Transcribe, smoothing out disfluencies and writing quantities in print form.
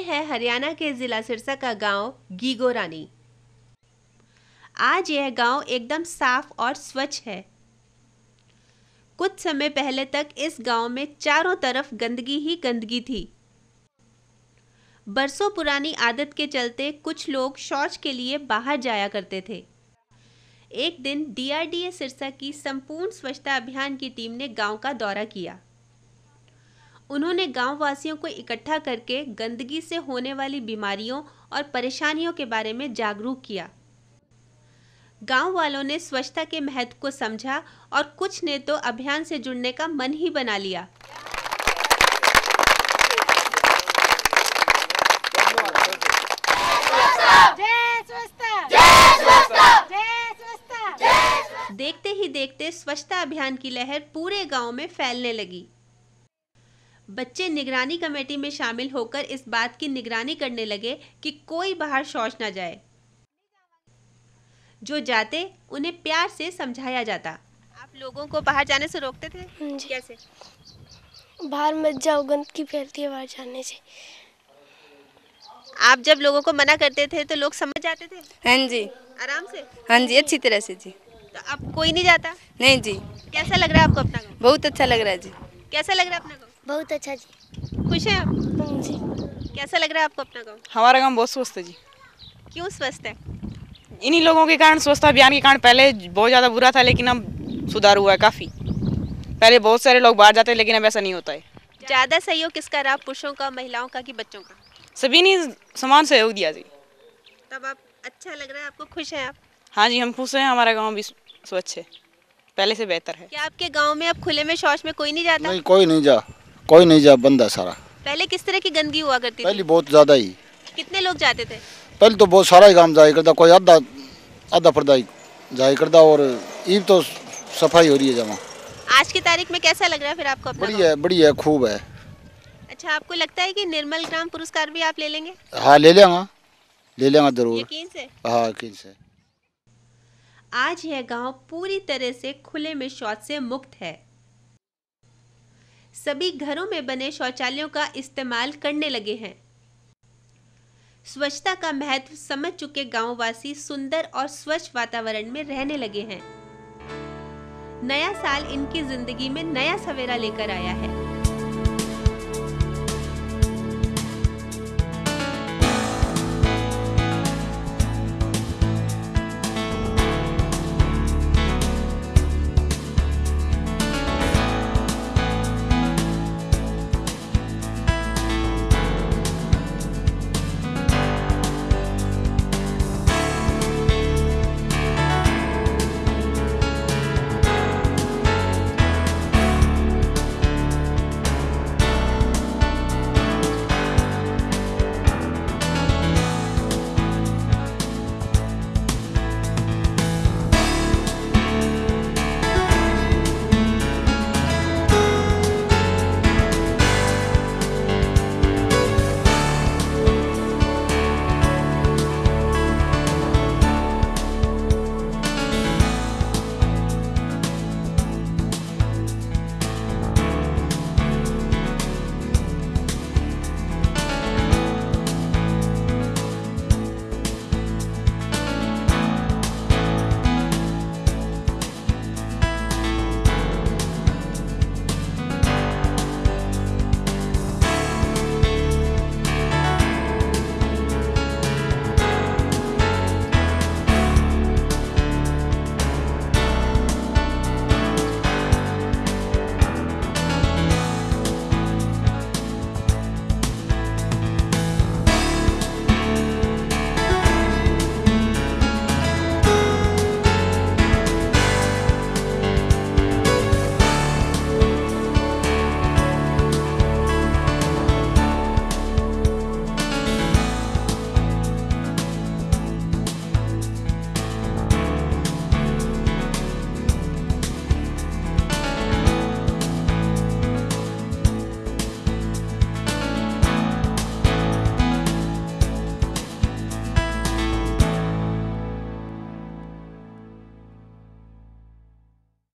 है हरियाणा के जिला सिरसा का गांव गिगोरानी। आज यह गांव एकदम साफ और स्वच्छ है। कुछ समय पहले तक इस गांव में चारों तरफ गंदगी ही गंदगी थी। बरसों पुरानी आदत के चलते कुछ लोग शौच के लिए बाहर जाया करते थे। एक दिन DRDA सिरसा की संपूर्ण स्वच्छता अभियान की टीम ने गांव का दौरा किया। उन्होंने गांव वासियों को इकट्ठा करके गंदगी से होने वाली बीमारियों और परेशानियों के बारे में जागरूक किया। गांव वालों ने स्वच्छता के महत्व को समझा और कुछ ने तो अभियान से जुड़ने का मन ही बना लिया। देखते ही देखते स्वच्छता अभियान की लहर पूरे गांव में फैलने लगी। बच्चे निगरानी कमेटी में शामिल होकर इस बात की निगरानी करने लगे कि कोई बाहर शौच न जाए। जो जाते उन्हें प्यार से समझाया जाता। आप लोगों को बाहर जाने से रोकते थे? कैसे? बाहर मत जाओ, गंदगी फैलती है बाहर जाने से। आप जब लोगों को मना करते थे तो लोग समझ जाते थे? हाँ जी, आराम से? हाँ जी, अच्छी तरह से जी। तो अब कोई नहीं जाता? नहीं जी। कैसा लग रहा है आपको अपना गाँव? बहुत अच्छा लग रहा है जी। कैसा लग रहा है अपना गाँव? बहुत अच्छा जी। खुश हैं आप? हाँ जी। कैसा लग रहा है आपको अपना गाँव? हमारा गांव बहुत स्वस्थ है जी। क्यों स्वस्थ है? इन्हीं लोगों के कारण, स्वच्छता अभियान के कारण। पहले बहुत ज़्यादा बुरा था, लेकिन अब सुधार हुआ है काफ़ी। पहले बहुत सारे लोग बाहर जाते, लेकिन अब ऐसा नहीं होता है। ज़्यादा सहयोग किसका रहा, पुरुषों का, महिलाओं का कि बच्चों का? सभी ने समान सहयोग दिया जी। तब आप अच्छा लग रहा है आपको? खुश हैं आप? हाँ जी, हम खुश हैं। हमारा गाँव भी स्वच्छ है, पहले से बेहतर है। क्या आपके गाँव में अब खुले में शौच में कोई नहीं जाता? नहीं, कोई नहीं जा, बंद है सारा। पहले किस तरह की गंदगी हुआ करती थी? पहले बहुत ज़्यादा ही। कितने लोग जाते थे? पहले तो बहुत सारा ही काम जाया करता, कोई आधा पर्दा ही जाया करता, और ईब तो सफाई हो रही है जमा। आज की तारीख में कैसा लग रहा है फिर आपको अपना गाँव? बढ़िया, खूब है। अच्छा, आपको लगता है कि निर्मल ग्राम पुरस्कार भी आप ले लेंगे? हाँ, ले लेंगा जरूर। यकीन से? हाँ, यकीन से। आज यह गांव पूरी तरह से खुले में शौच से मुक्त है। सभी घरों में बने शौचालयों का इस्तेमाल करने लगे हैं। स्वच्छता का महत्व समझ चुके गांववासी सुंदर और स्वच्छ वातावरण में रहने लगे हैं। नया साल इनकी जिंदगी में नया सवेरा लेकर आया है।